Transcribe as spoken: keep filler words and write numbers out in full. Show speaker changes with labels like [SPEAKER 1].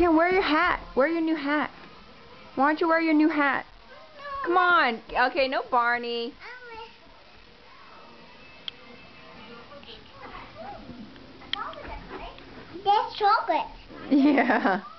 [SPEAKER 1] Kim, wear your hat. Wear your new hat. Why don't you wear your new hat? Come on. Okay, no Barney.
[SPEAKER 2] There's chocolate.
[SPEAKER 1] Yeah.